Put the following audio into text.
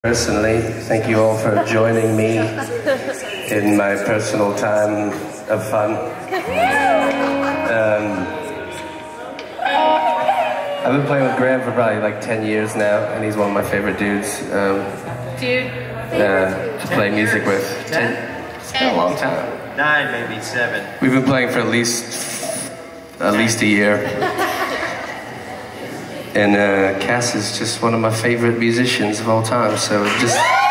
Personally, thank you all for joining me in my personal time of fun. I've been playing with Graham for probably like 10 years now, and he's one of my favorite dudes to play music with. 10? It's been a long time. 9, maybe 7. We've been playing for at least a year. And Cass is just one of my favorite musicians of all time, so just